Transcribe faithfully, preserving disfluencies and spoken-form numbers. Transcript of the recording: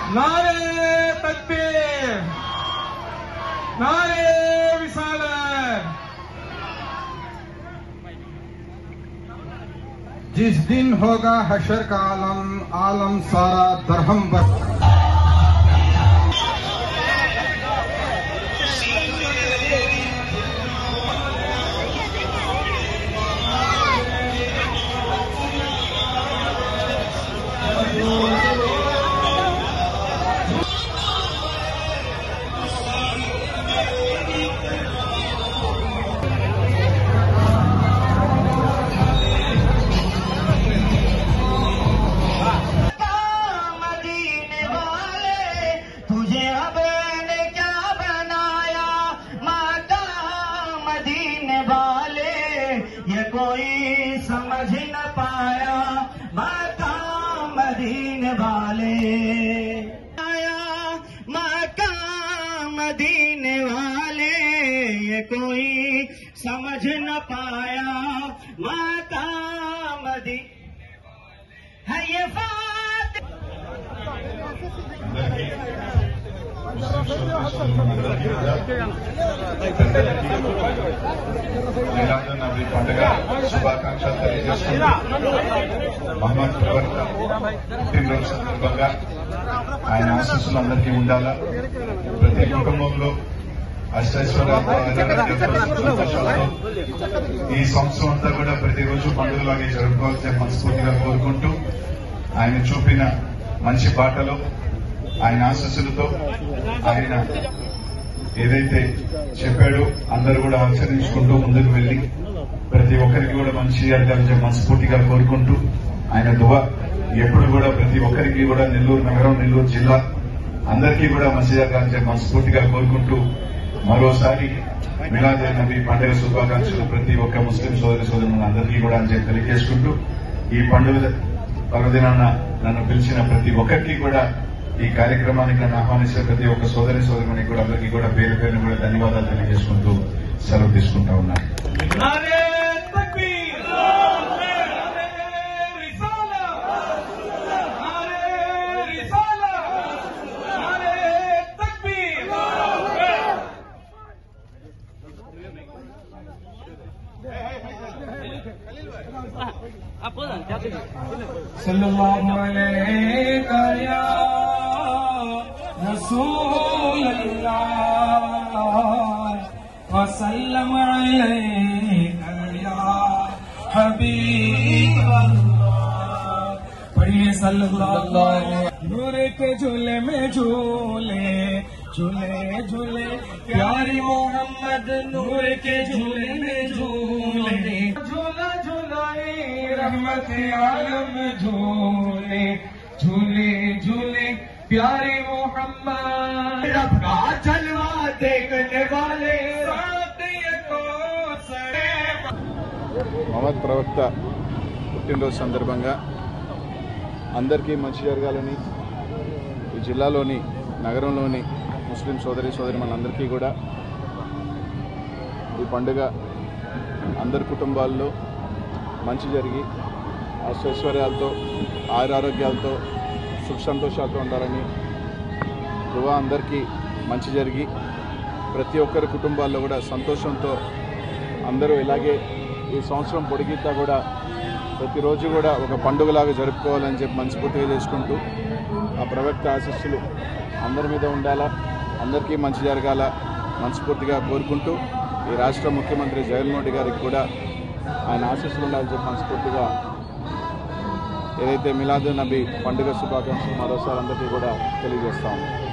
नारे तकबीर, नारे रिसालत। जिस दिन होगा हशर का आलम, आलम सारा दरहम बस। ये कोई समझ न पाया मक्का मदीने वाले, आया मक्का मदीने वाले, ये कोई समझ न पाया मक्का मदीने है ये बात। నబీ పండుగ శుభాకాంక్షలు తెలియజేస్తున్నాను. మహమ్మద్ ప్రవక్త పుట్టినరోజు సందర్భంగా ఆయన ఆశీస్సులు అందరికీ ఉండాలా. ప్రతి కుటుంబంలో అష్టైశ్వర్యాలతో సంతోషాలతో ఈ సంవత్సరం అంతా కూడా ప్రతిరోజు పండుగలాగే జరుపుకోవాల్సిన మనస్ఫూర్తిగా కోరుకుంటూ ఆయన చూపిన మంచి బాటలో ఆయన ఆశీస్సులతో ఆయన ఏదైతే చెప్పాడో అందరూ కూడా ఆచరించుకుంటూ ముందుకు వెళ్లి ప్రతి ఒక్కరికి కూడా మంచి జరగాలని మనస్ఫూర్తిగా కోరుకుంటూ ఆయన దువా ఎప్పుడు కూడా ప్రతి ఒక్కరికి కూడా నెల్లూరు నగరం, నెల్లూరు జిల్లా అందరికీ కూడా మంచి జరగాలని మనస్ఫూర్తిగా కోరుకుంటూ మరోసారి మిలాద్ నబీ పండుగ శుభాకాంక్షలు ప్రతి ఒక్క ముస్లిం సోదరి సోదరులను అందరికీ కూడా అని చెప్పి తెలియజేసుకుంటూ ఈ పండుగ పర్వదినాన నన్ను పిలిచిన ప్రతి ఒక్కరికి కూడా ఈ కార్యక్రమానికి నన్ను ఆహ్వానించిన ప్రతి ఒక్క సోదరి సోదరునికి కూడా అందరికీ కూడా పేరు పేరును కూడా ధన్యవాదాలు తెలియజేసుకుంటూ సెలవు తీసుకుంటా ఉన్నాను. नारे तकबीर, नारे रिसालत, नारे रिसालत, नारे तकबीर। सल्लल्लाहु अलैहि या रसूल अल्लाह वसल्लम अलैका या हबीब अल्लाह। पढ़िए सल्लल्लाहु अलैहि। नूर के झूले में झूले झूले झूले प्यारे मोहम्मद, नूर के झूले में झूले झूला झूलाए रहमत आलम, झूले झूले झूले प्यारे मोहम्मद। रब का जलवा देखने वाले మహమ్మద్ ప్రవక్త పుట్టినరోజు సందర్భంగా అందరికీ మంచి జరగాలని ఈ జిల్లాలోని నగరంలోని ముస్లిం సోదరి సోదరి మనందరికీ కూడా ఈ పండుగ అందరి కుటుంబాల్లో మంచి జరిగి అష్టైశ్వర్యాలతో ఆయురారోగ్యాలతో సుఖ సంతోషాలతో ఉండాలని దువా అందరికీ మంచి జరిగి ప్రతి ఒక్కరి కుటుంబాల్లో కూడా సంతోషంతో అందరూ ఇలాగే ఈ సంవత్సరం పొడిగితా కూడా ప్రతిరోజు కూడా ఒక పండుగలాగా జరుపుకోవాలని చెప్పి మనస్ఫూర్తిగా చేసుకుంటూ ఆ ప్రవక్త ఆశీస్సులు అందరి మీద ఉండాలా, అందరికీ మంచి జరగాల మనస్ఫూర్తిగా కోరుకుంటూ ఈ రాష్ట్ర ముఖ్యమంత్రి జగన్మోహన్ రెడ్డి గారికి కూడా ఆయన ఆశీస్సులు ఉండాలని చెప్పి మనస్ఫూర్తిగా ఏదైతే మిలాద్ నబీ పండుగ శుభాకాంక్షలు మరోసారి అందరికీ కూడా తెలియజేస్తాము.